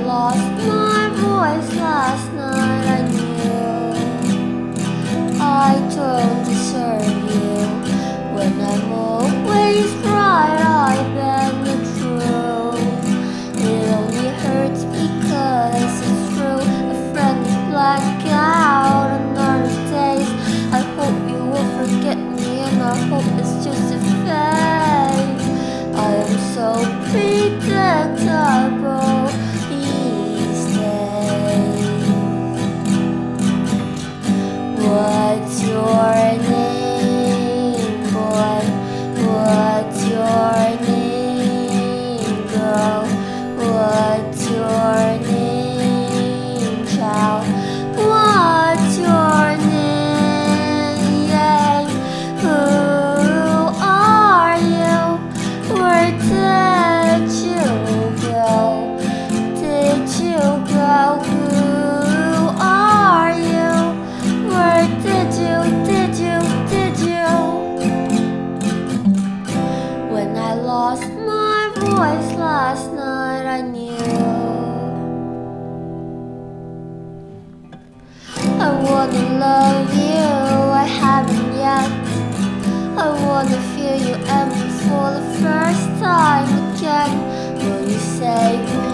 lost my voice last night, I knew I don't deserve you. When I'm always right, I bend the truth. It only hurts because it's true. A friend is black out on other days. I hope you will forget me, and I hope it's just a phase. I am so predictable these days. What's your name, boy? What's your name, girl? What's your name, child? What's your name? Who are you? Where did you go? Did you go? Who are you? Where did you? When I lost my voice last night, I knew I wanna love you, I haven't yet. I wanna feel you empty for the first time again. Will you say